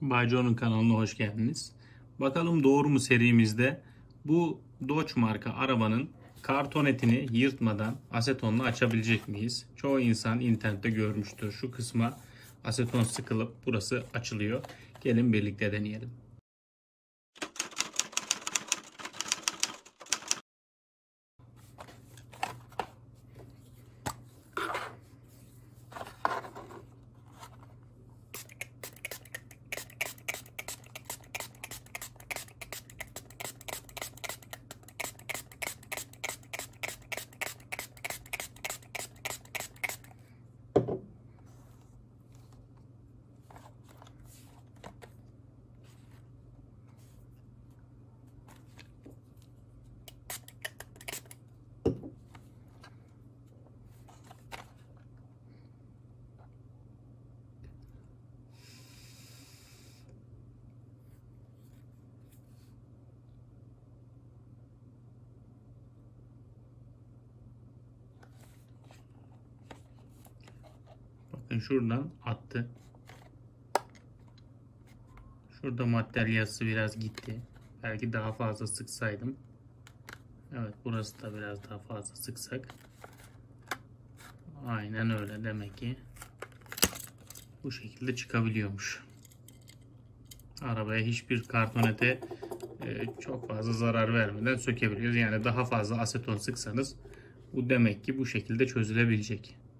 Bayco'nun kanalına hoş geldiniz. Bakalım doğru mu serimizde bu Dodge marka arabanın kartonetini yırtmadan asetonla açabilecek miyiz? Çoğu insan internette görmüştür. Şu kısma aseton sıkılıp burası açılıyor. Gelin birlikte deneyelim. Bakın şuradan attı. Şurada materyası biraz gitti. Belki daha fazla sıksaydım. Evet, burası da biraz daha fazla sıksak. Aynen öyle, demek ki bu şekilde çıkabiliyormuş. Arabaya hiçbir kartonete çok fazla zarar vermeden sökebiliyoruz. Yani daha fazla aseton sıksanız bu demek ki bu şekilde çözülebilecek.